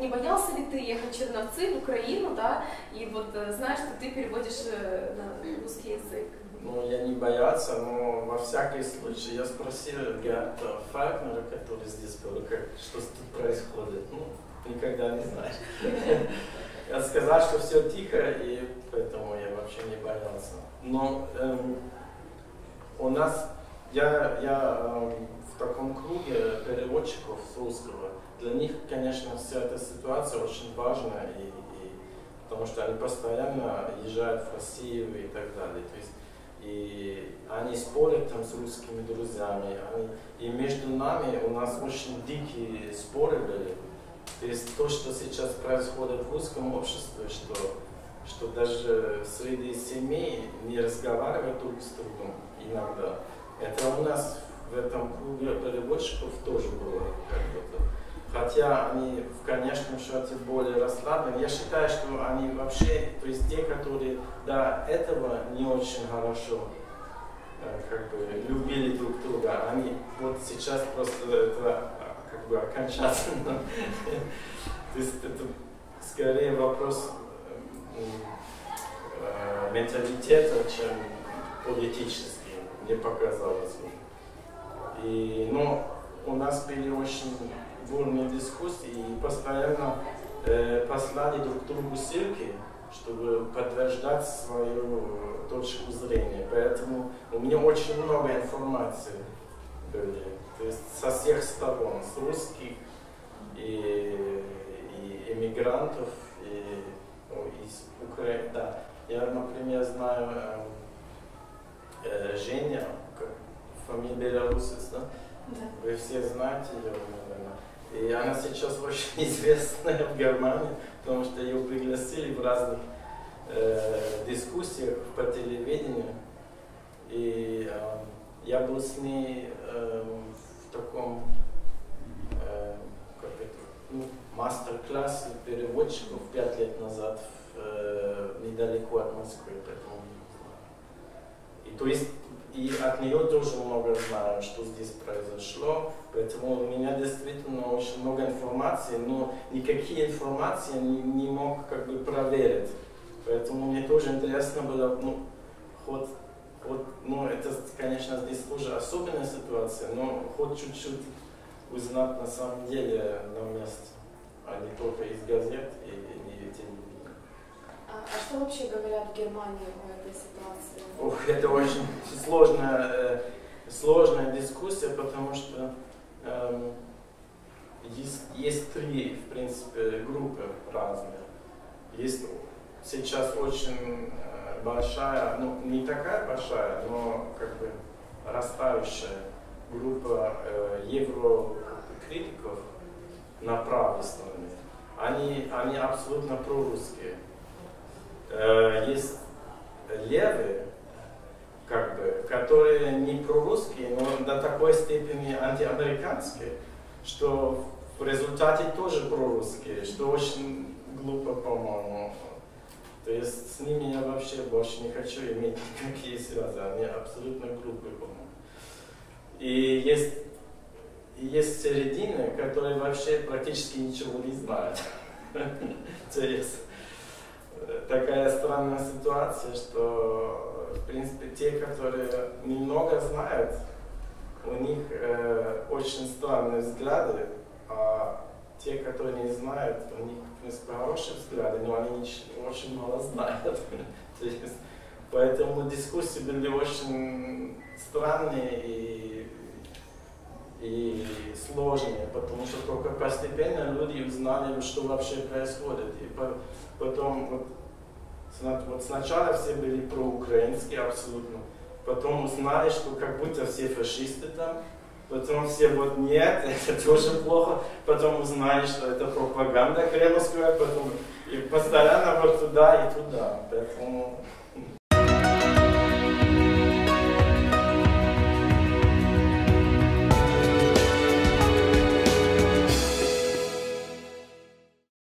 боялся ли ты ехать в Черновцы, в Украину, да, и вот знаешь, что ты переводишь на русский язык? Ну, я не боялся, но во всякий случай я спросил Герта Фалькнера, который здесь был, что тут происходит. Ну, никогда не знаешь. Я сказал, что все тихо, и поэтому я вообще не боялся. Но у нас, я в таком круге переводчиков с русского, для них, конечно, вся эта ситуация очень важна, потому что они постоянно езжают в Россию и так далее. То есть, и они спорят там с русскими друзьями, и между нами у нас очень дикие споры были. То есть то, что сейчас происходит в русском обществе, что даже среди семей не разговаривают друг с другом иногда, это у нас в этом круге переводчиков тоже было как-то. Хотя они в конечном счете более расслаблены. Я считаю, что они вообще, то есть те, которые до этого не очень хорошо как бы любили друг друга, они вот сейчас просто это как бы окончательно. То есть это скорее вопрос менталитета, чем политический, мне показалось. Но у нас были очень бурные дискуссии и постоянно послали друг другу ссылки, чтобы подтверждать свою точку зрения. Поэтому у меня очень много информации были, то есть со всех сторон, с русских и эмигрантов, и из Украины. Да. Я, например, знаю Женя, фамилия Белорусец, да? Да. Вы все знаете ее, наверное. И она сейчас очень известная в Германии, потому что ее пригласили в разных дискуссиях по телевидению. И я был с ней в таком мастер-классе переводчиков 5 лет назад недалеко от Москвы. И то есть и от нее тоже много знаю, что здесь произошло, поэтому у меня действительно очень много информации, но никакие информации не мог как бы проверить. Поэтому мне тоже интересно было, это, конечно, здесь тоже особенная ситуация, но хоть чуть-чуть узнать на самом деле на месте, а не только из газет и телевидения. А что вообще говорят в Германии о этой ситуации? Это очень сложная дискуссия, потому что есть три, в принципе, группы разные. Есть сейчас очень большая, не такая большая, но как бы растающая группа еврокритиков на правой стороне. Они абсолютно прорусские. Есть левые, как бы, которые не прорусские, но до такой степени антиамериканские, что в результате тоже прорусские, что очень глупо, по-моему. То есть с ними я вообще больше не хочу иметь никакие связи, они абсолютно глупые, по-моему. И есть середины, которые вообще практически ничего не знают. То есть такая странная ситуация, что в принципе те, которые немного знают, у них очень странные взгляды, а те, которые не знают, у них в принципе хорошие взгляды, но они очень мало знают. Поэтому дискуссии были очень странные и сложные, потому что только постепенно люди узнали, что вообще происходит. И потом вот сначала все были проукраинские абсолютно, потом узнали, что как будто все фашисты там, потом все вот нет, это тоже плохо, потом узнали, что это пропаганда кремлевская, потом и постоянно вот туда и туда. Поэтому